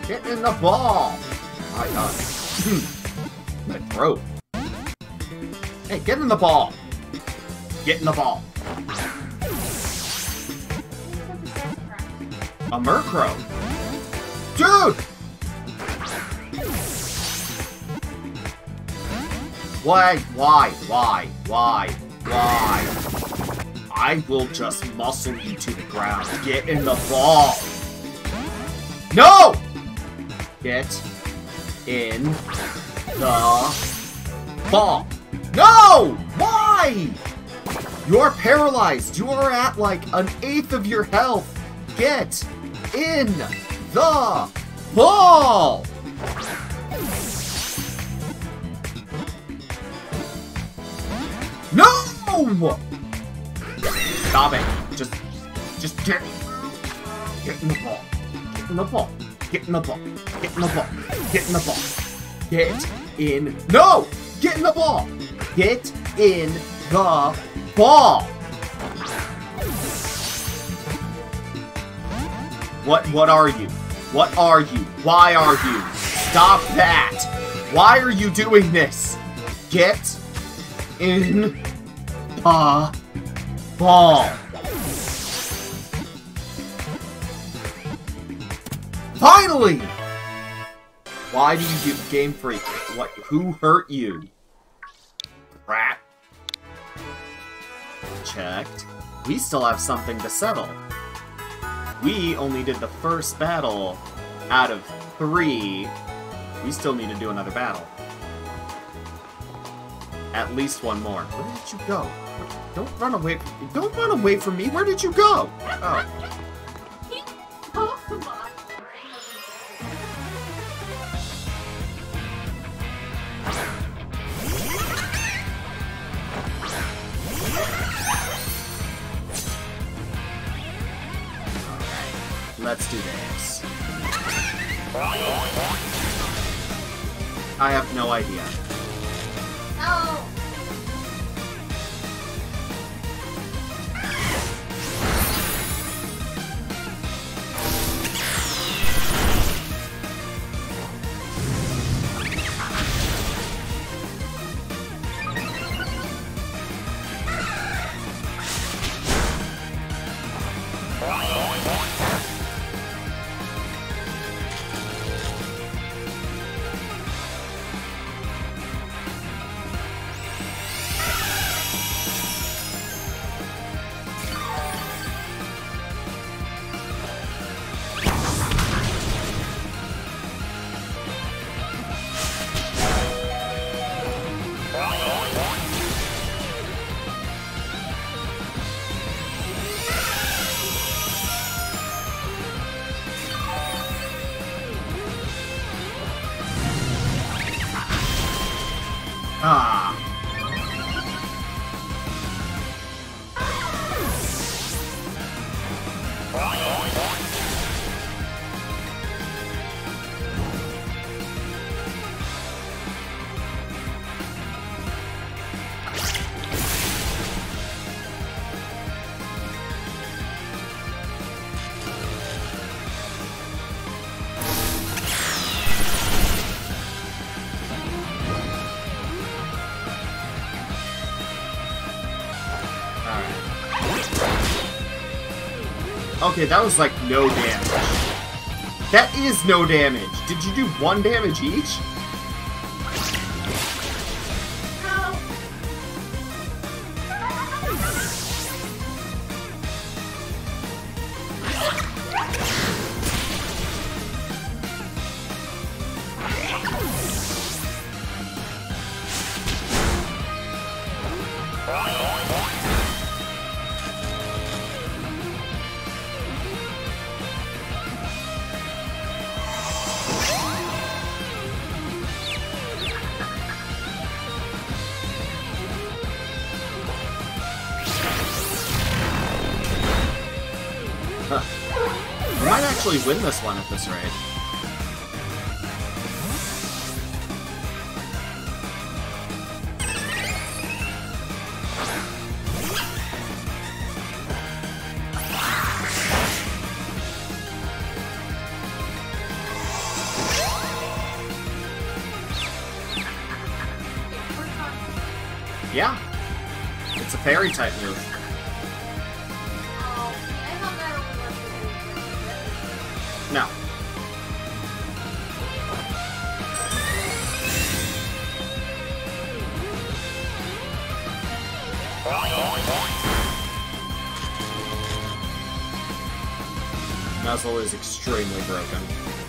Get in the ball! My god. My throat. Hey, get in the ball! Get in the ball. A Murkrow. Dude! Why? I will just muscle you to the ground. Get in the ball. No! Get in the ball. No! Why? You're paralyzed. You are at like 1/8 of your health. Get in the ball. No! Stop it. Just get in the ball. Get in the ball. Get in the ball. Get in the ball. Get in the ball. Get in. No! Get in the ball. Get in the ball. What are you? What are you? Why are you? Stop that! Why are you doing this? Get in the ball. Finally! Why do you do Game Freak? What? Who hurt you? Rat. Checked. We still have something to settle. We only did the first battle out of 3. We still need to do another battle. At least one more. Where did you go? Don't run away. Don't run away from me. Where did you go? Oh. Let's do this. I have no idea. No. Ah. Okay, that was like no damage. That is no damage. Did you do 1 damage each? We might actually win this one at this rate. Yeah. It's a fairy type move. Oh, I thought that was No. Nuzzle is extremely broken.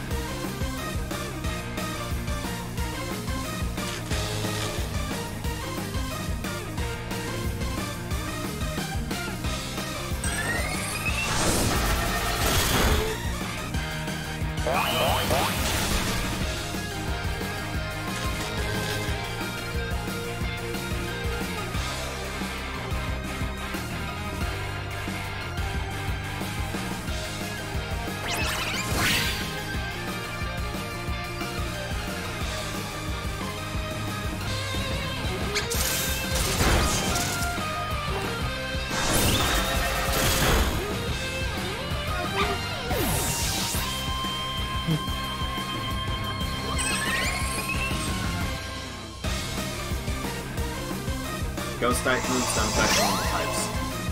Ghost type moves don't affect normal types.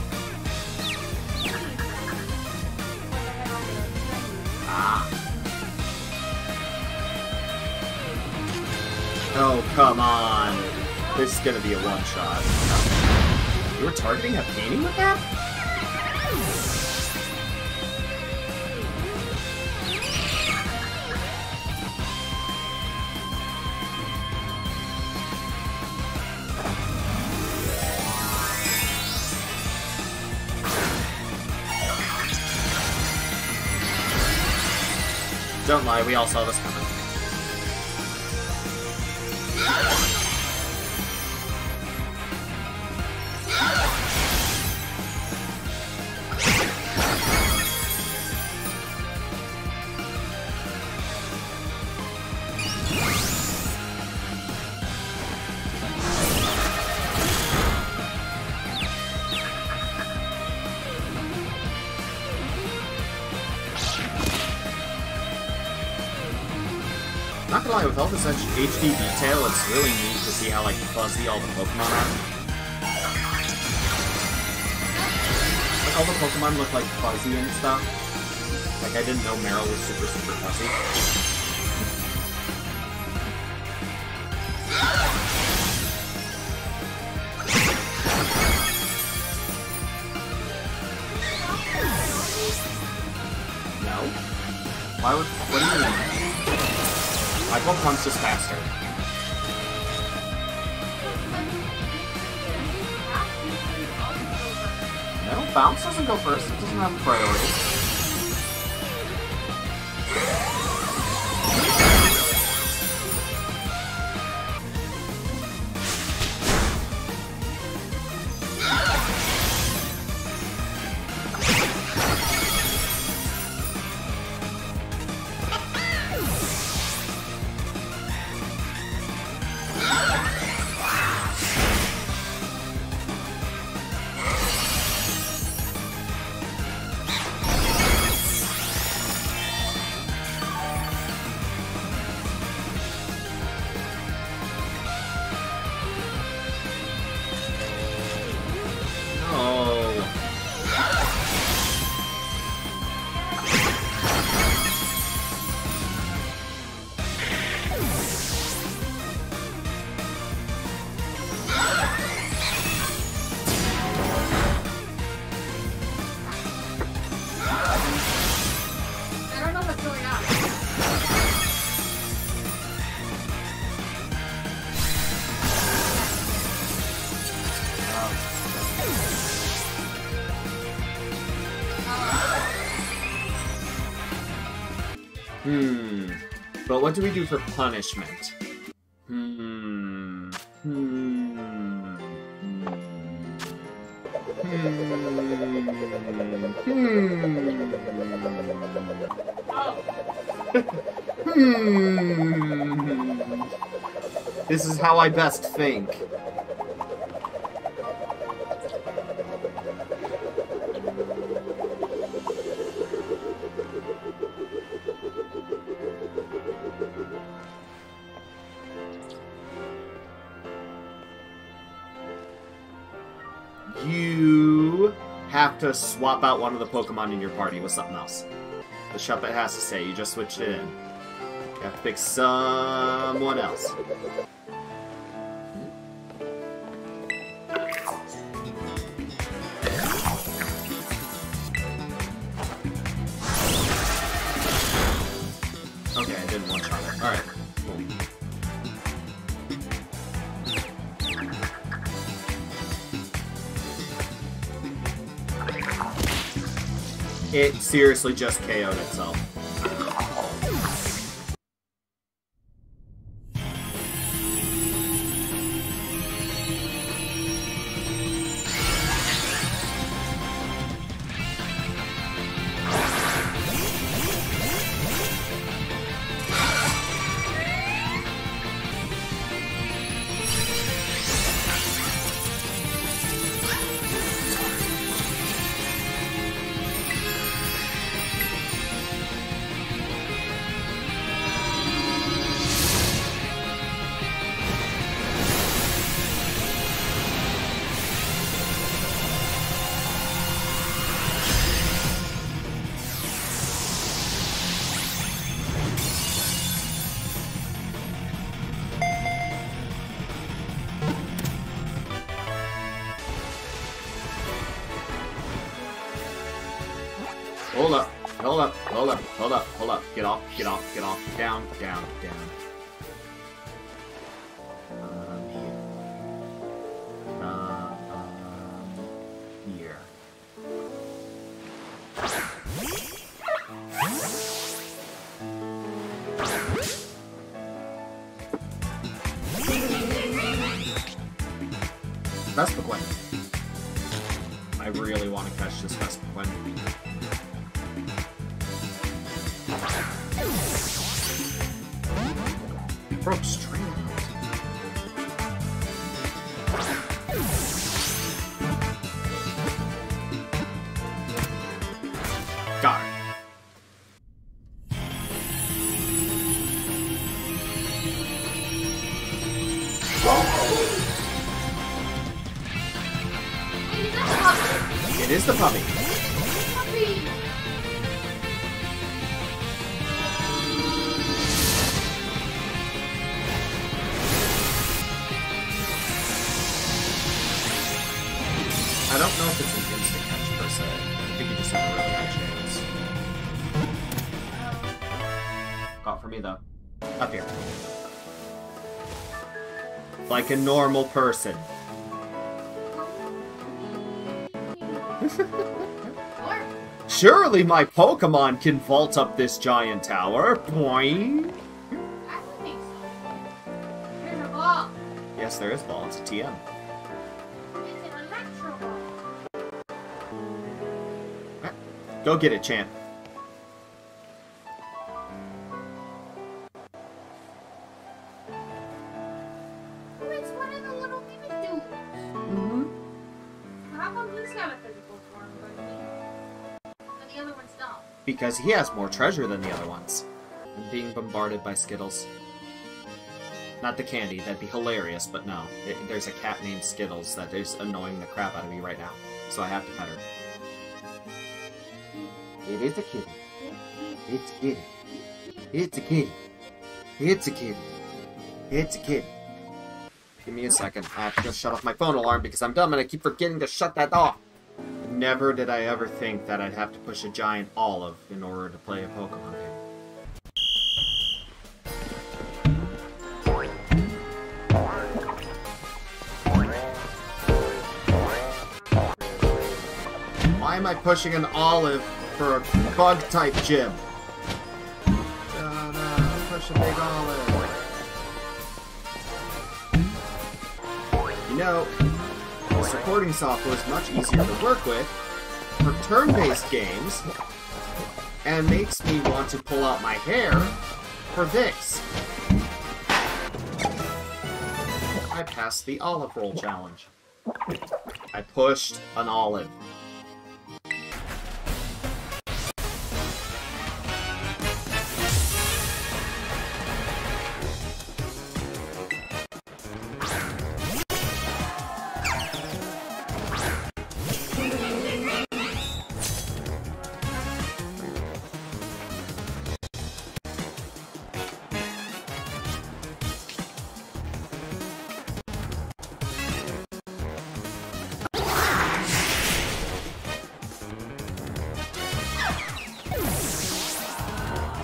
Ah. Oh, come on. This is gonna be a one-shot. You were targeting a painting with that? Don't lie, we all saw this coming. Not gonna lie, with all this HD detail, it's really neat to see how, like, fuzzy all the Pokemon are. Like, all the Pokemon look, like, fuzzy and stuff. Like, I didn't know Meryl was super, super fuzzy. No? Why would... What do you mean? My Pokemon's just faster. No, Bounce doesn't go first. It doesn't have priority. But what do we do for punishment? This is how I best think. have to swap out one of the Pokemon in your party with something else. The Shuppet has to say, you just switched it in. You have to pick someone else. Okay, I didn't one-shot it. Alright, cool. It seriously just KO'd itself. Hold up, hold up, hold up, hold up, hold up. Get off, get off, get off. Down, down, down. Here. Vespiquen. I really want to catch this Vespiquen. Broke straight out. Got it. It is the puppy. I don't know if it's an instant catch per se. I think you just have a really high chance. Got for me though. Up here. Like a normal person. Surely my Pokemon can vault up this giant tower. Boing. I don't think so. There's a ball. Yes, there is ball. It's a TM. It's an electro ball. Go get it, champ. Oh, it's one of the little mimic dudes. Mm-hmm. How come he's got a physical form, but the other ones don't? Because he has more treasure than the other ones. I'm being bombarded by Skittles. Not the candy, that'd be hilarious, but no. There's a cat named Skittles that is annoying the crap out of me right now. So I have to pet her. It is a kitty. It's a kitty. It's a kitty. It's a kitty. It's a kitty. Give me a second. I have to just shut off my phone alarm because I'm dumb and I keep forgetting to shut that off. Never did I ever think that I'd have to push a giant olive in order to play a Pokemon game. Why am I pushing an olive for a bug-type gym? Push a big olive. You know, this recording software is much easier to work with for turn-based games, and makes me want to pull out my hair for this. I passed the olive roll challenge. I pushed an olive.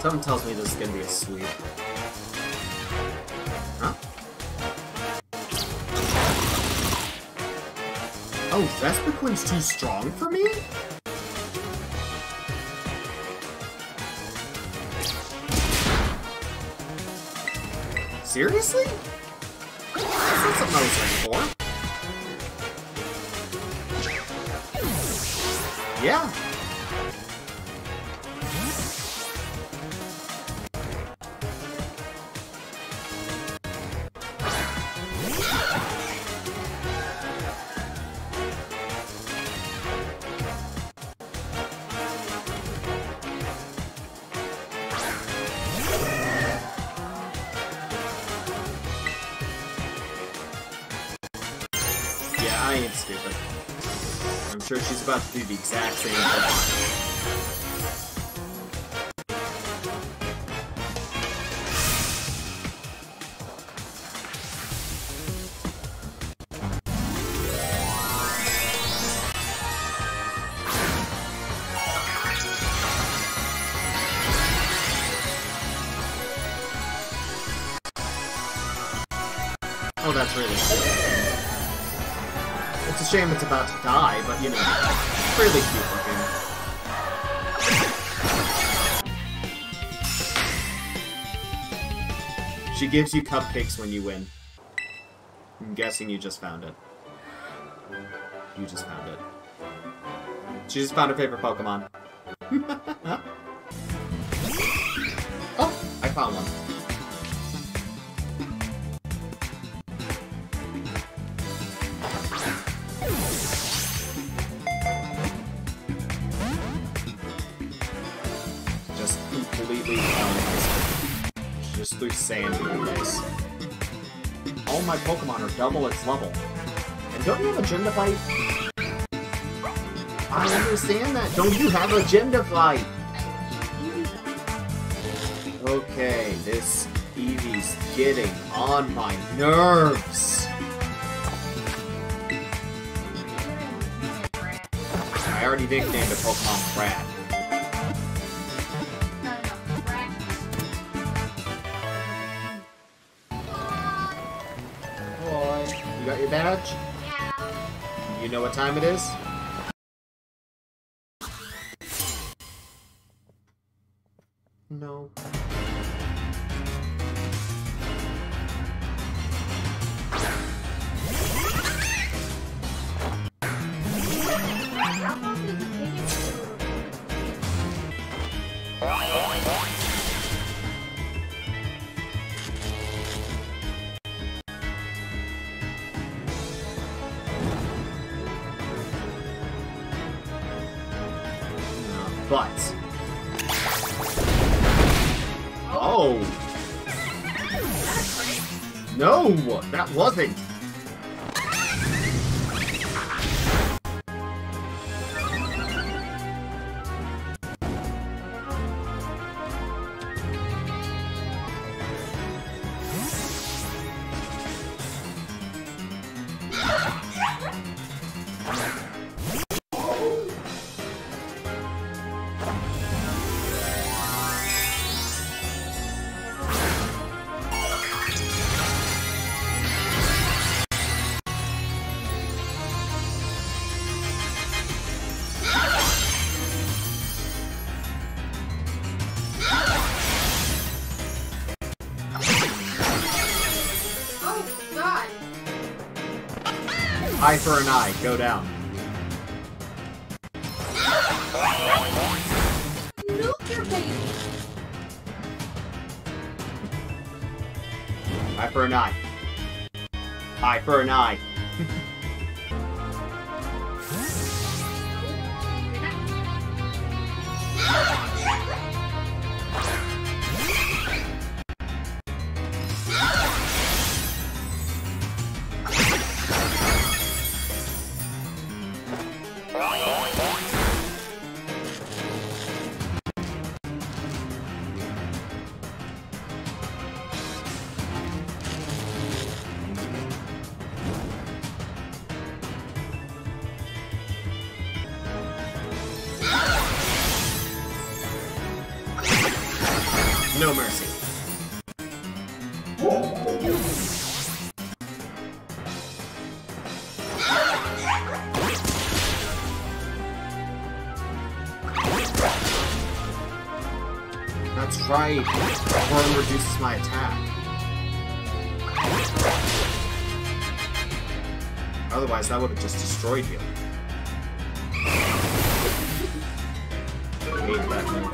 Something tells me this is gonna be a sweep. Huh? Oh, Vespiquen's too strong for me? Seriously? That's not something I was ready for. Yeah. I ain't stupid. I'm sure she's about to do the exact same thing. Oh, that's really cool. It's a shame it's about to die, but you know, it's really cute looking. She gives you cupcakes when you win. I'm guessing you just found it. You just found it. She just found her favorite Pokemon. Oh, I found one. Completely just threw sand in your face. All my Pokemon are double its level. And don't you have a gym to fight? I understand that. Don't you have a gym to fight? Okay, this Eevee's getting on my nerves. I already nicknamed a Pokemon Rat. You got your badge? Yeah. You know what time it is? No. But... Oh! No! That wasn't! Eye for an eye, go down. Nuke your baby. Eye for an eye. Eye for an eye. No mercy. That's right. Burn reduces my attack. Otherwise, that would have just destroyed you. I hate that move.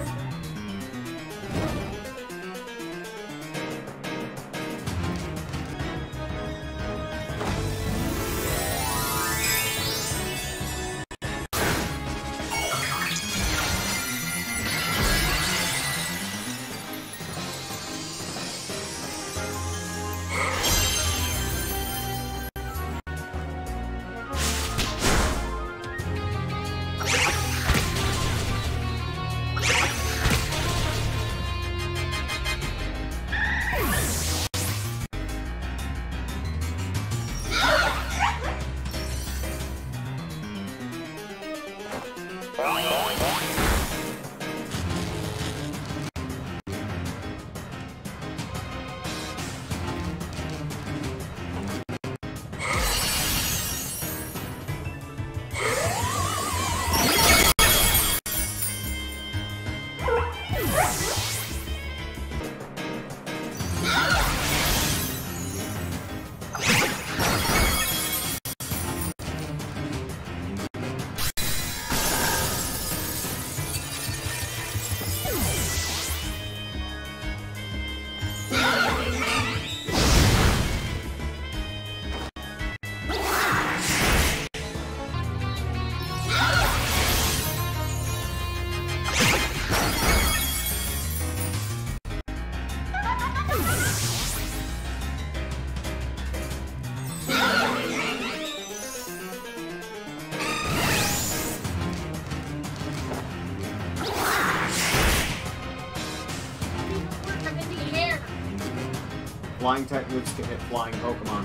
Flying type moves can hit flying Pokemon.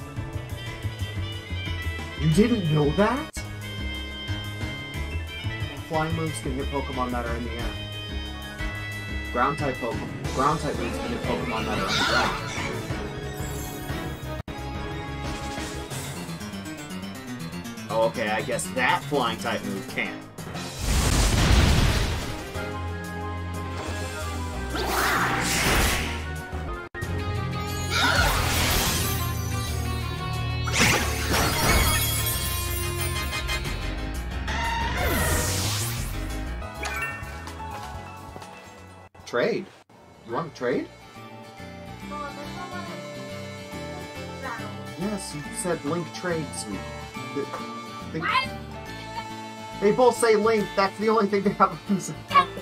You didn't know that? Flying moves can hit Pokemon that are in the air. Ground type moves can hit Pokemon that are on the ground. Oh, okay, I guess that flying type move can't. Trade? You want to trade? Yes, you said Link trades me. They both say Link, that's the only thing they have on this.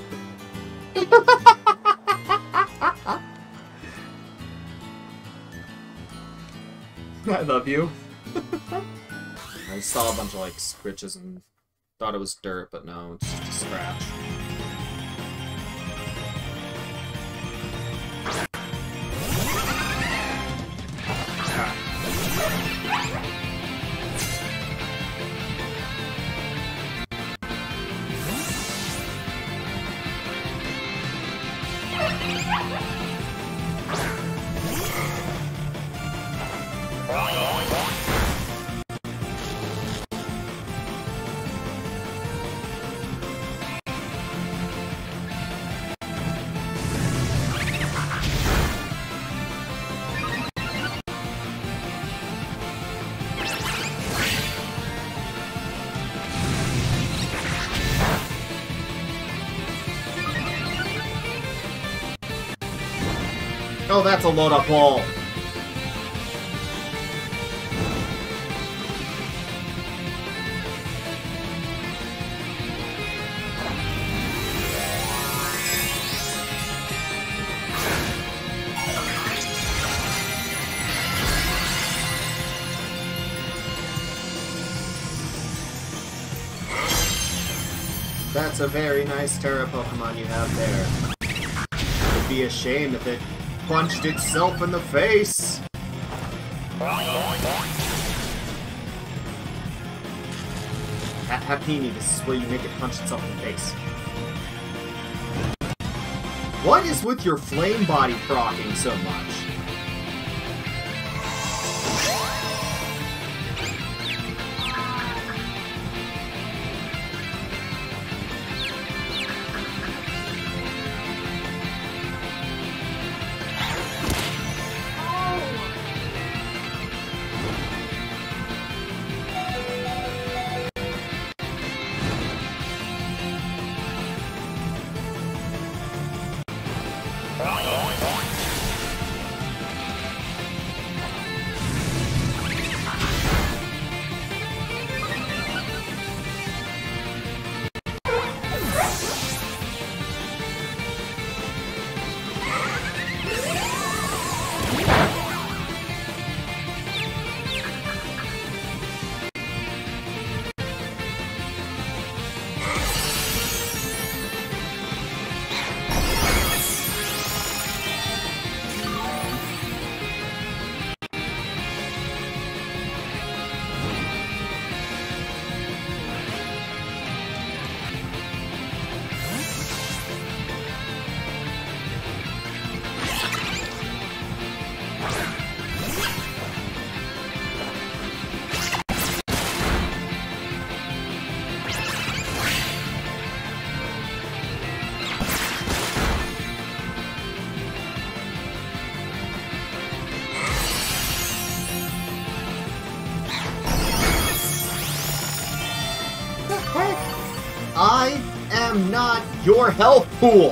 I love you. I saw a bunch of like scritches and thought it was dirt, but no, it's just a scratch. Oh, that's a load up ball. That's a very nice Terra Pokemon you have there. It would be a shame if it punched itself in the face. At Happini, this is where you make it punch itself in the face. What is with your flame body proccing so much? I am not your health pool!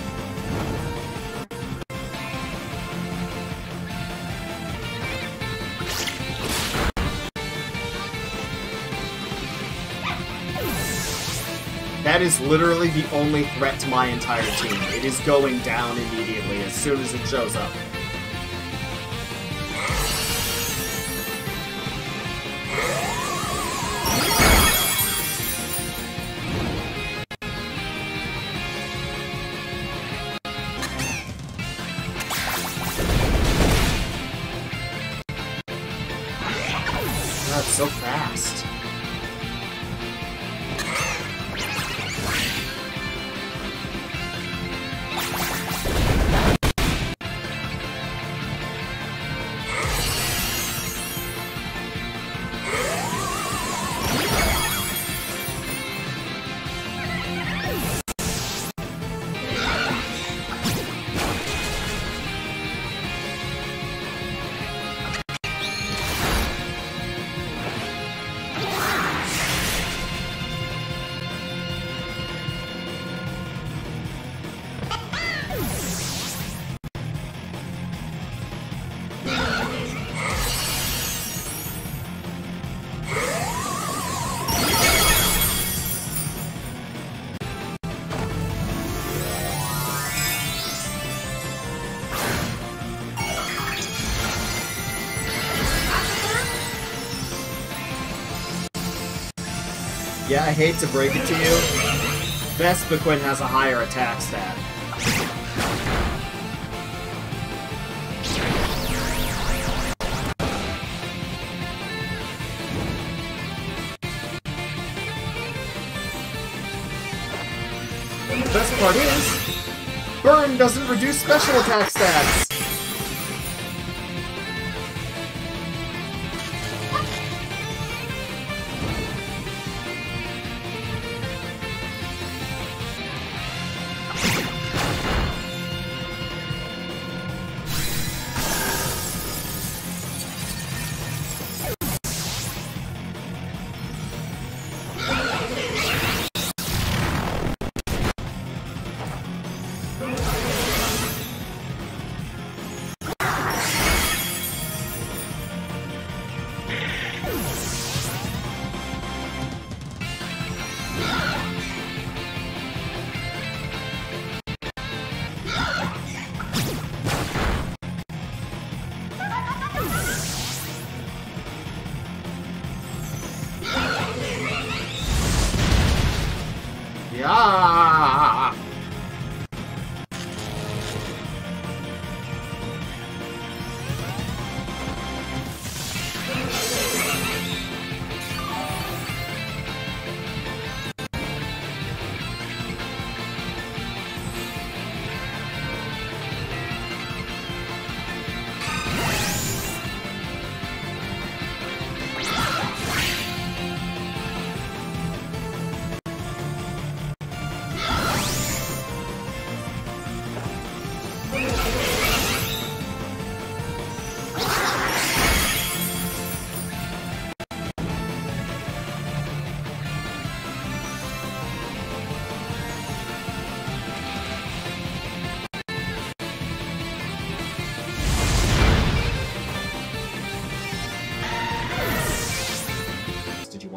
That is literally the only threat to my entire team. It is going down immediately as soon as it shows up. That's so fast. Yeah, I hate to break it to you, Vespiquen has a higher attack stat. The best part is, Burn doesn't reduce special attack stats! Yeah.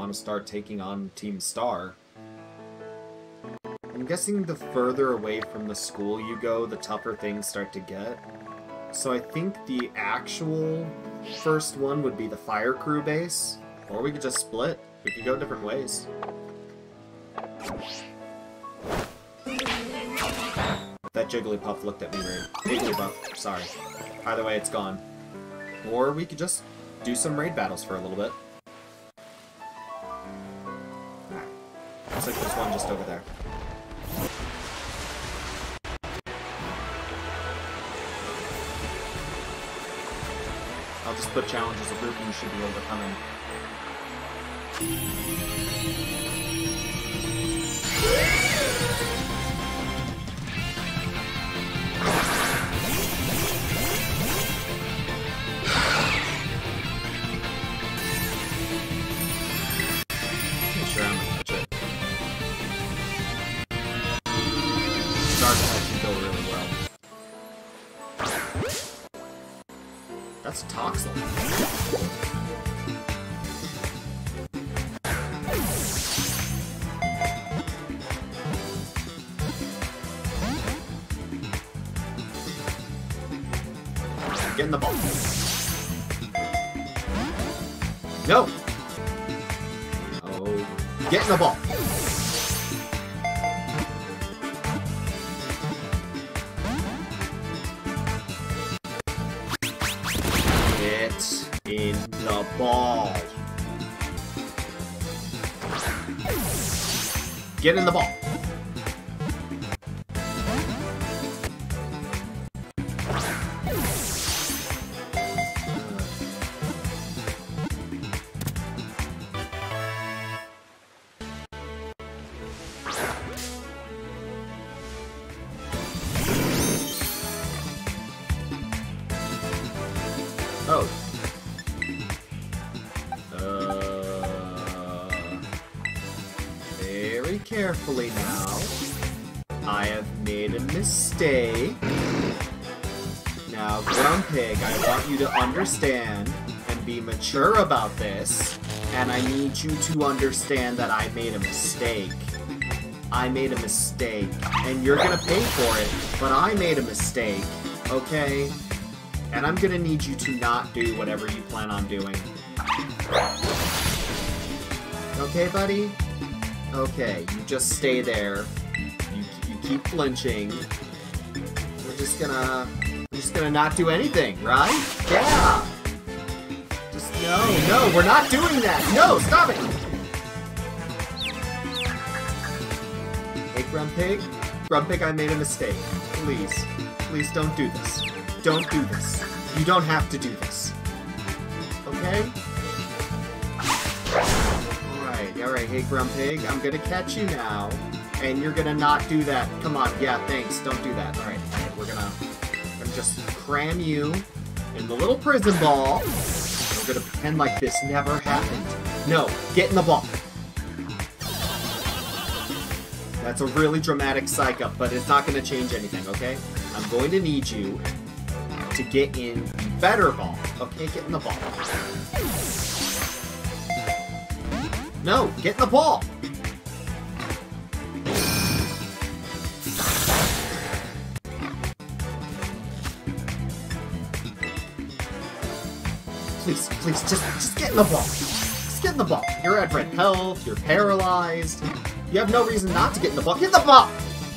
want to start taking on Team Star. I'm guessing the further away from the school you go, the tougher things start to get. So I think the actual first one would be the fire crew base, or we could just split. We could go different ways. That Jigglypuff looked at me weird. Jigglypuff, sorry. Either way, it's gone. Or we could just do some raid battles for a little bit. Alright. Looks like there's one just over there. I'll just put challenge as a group and you should be able to come in. Pretty sure I'm gonna touch it. Dark type can go really well. That's Toxel. Get in the ball. No! Oh, get in the ball. In the ball. Get in the ball. Oh. Very carefully now. I have made a mistake. Now, Grumpig, I want you to understand and be mature about this, and I need you to understand that I made a mistake. I made a mistake, and you're gonna pay for it, but I made a mistake, okay? And I'm gonna need you to not do whatever you plan on doing. Okay, buddy? Okay, you just stay there. You keep flinching. We're just gonna not do anything, right? Yeah! Just, no, we're not doing that! No, stop it! Hey, Grumpig? Grumpig, I made a mistake. Please. Please don't do this. Don't do this. You don't have to do this. Okay? Alright, hey Grumpig, I'm gonna catch you now. And you're gonna not do that. Come on, yeah, thanks, don't do that. Alright, we're gonna just cram you in the little prison ball. We're gonna pretend like this never happened. No, get in the ball. That's a really dramatic psych up, but it's not gonna change anything, okay? I'm going to need you to get in the better ball. Okay, get in the ball. No, get in the ball! Please, just get in the ball. Just get in the ball. You're at red health, you're paralyzed. You have no reason not to get in the ball. Get in the ball!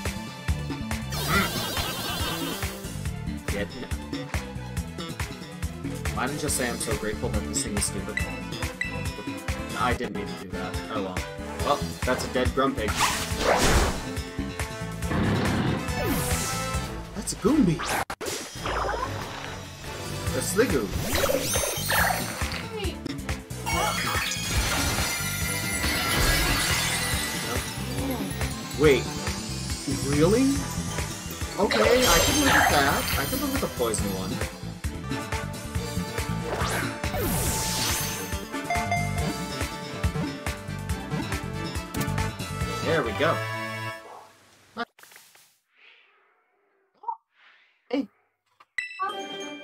Get in. Why didn't you just say I'm so grateful that this thing is stupid? I didn't mean to do that. Oh well. Well, that's a dead Grumpig. That's a Goombi. A Sliggoo. Wait. Really? Okay, I can live with that. I can live with the poison one. There we go. Hey.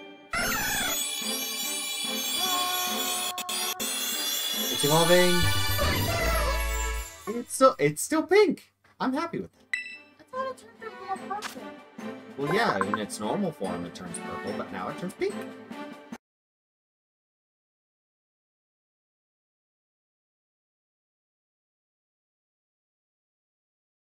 It's evolving. It's still pink. I'm happy with it. I thought it turned purple. Well, yeah, in its normal form it turns purple, but now it turns pink.